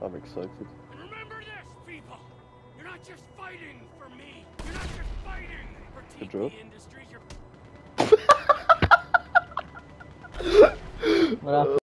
I'm excited. And remember this, people. You're not just fighting for me. You're not just fighting for Good job. TP Industries. What happened?